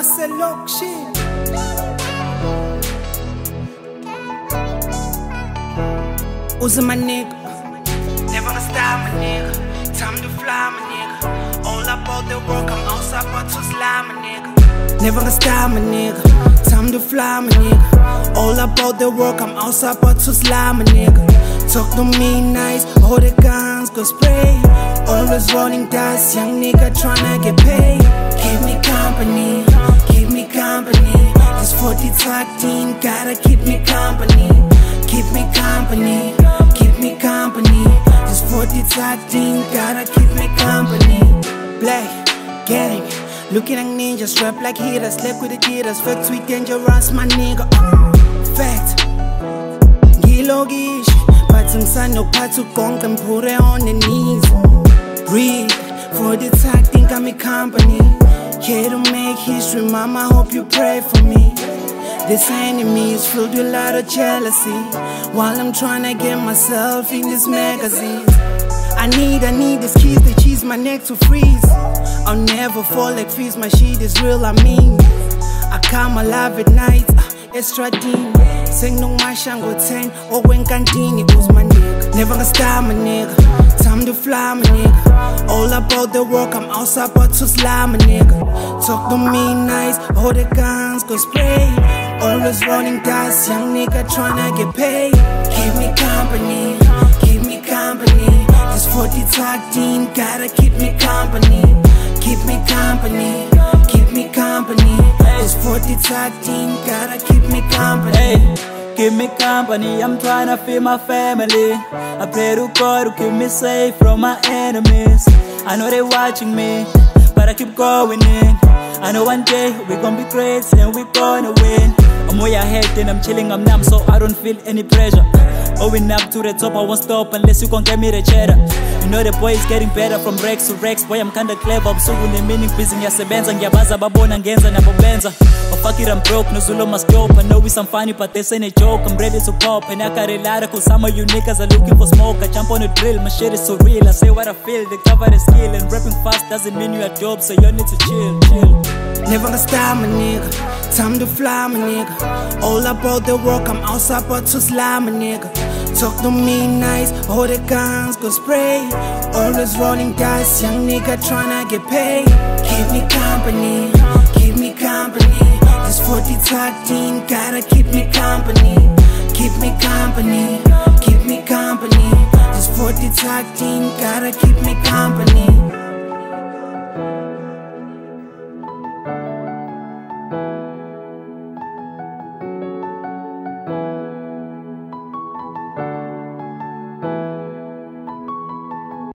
waselokishini. Uze my nigga, never gonna stop my nigga. Time to fly my nigga. All about the work, I'm outside but to slime my nigga. Never gonna stop my nigga. Time to fly my nigga. All about the work, I'm outside but to slime my nigga. Talk to me nice, all the guns go spray. Always rolling dice, young nigga tryna get paid. Keep me company, keep me company. This 40 tag team gotta keep me company. Keep me company, keep me company. This 40 tag team gotta keep me company. Black, gang, looking like ninjas, strapped like hitters. Slept with the jitters, fuck sweet dangerous, my nigga. Fact, Gilogish, but some son no part to conk and put it on the knees. Breathe, for the tag team got me company. Here to make history, mama, hope you pray for me. This enemy is filled with a lot of jealousy, while I'm trying to get myself in this magazine. I need these keys, they cheese my neck to freeze. I'll never fall like fees, my shit is real, I mean. I come alive at night, extra dean. Sing no mashango 10, or when cantini goes my nigga. Never gonna stop my nigga, time to fly my nigga. All about the work, I'm outside but to slime my nigga. Talk to me nice, all the guns go spray. Always rolling dice, young nigga tryna get paid. Keep me company, keep me company. This 40 tag team gotta keep me company. Keep me company, keep me company. This 40 tag team gotta keep me company. Hey, keep me company, I'm tryna feed my family. I pray to God to keep me safe from my enemies. I know they watching me, but I keep going in. I know one day we gon' be great and we gonna win. I'm way ahead and I'm chilling, I'm numb, so I don't feel any pressure. Going up to the top, I won't stop unless you gon' get me the cheddar. You know the boy is getting better from Rex to Rex. Boy, I'm kinda clever, I'm so good in meaning busy. Ngiyasebenza, ngiyabaza babona ngenza nabo benza. But fuck it, I'm broke, no Zulu must stop. I know it's some funny, but this ain't a joke. I'm ready to pop, and I got a lot cause some of you niggas are looking for smoke. I jump on the drill, my shit is so real. I say what I feel, they cover the skill. And rapping fast doesn't mean you are dope, so you need to chill. Never gonna stop my nigga, time to fly my nigga. All about the work, I'm outside but to slime my nigga. Talk to me nice, all the guns go spray. Always rolling dice, young nigga tryna get paid. Keep me company, keep me company. This 40 tag team gotta keep me company. Keep me company, keep me company. This 40 tag team gotta keep me company.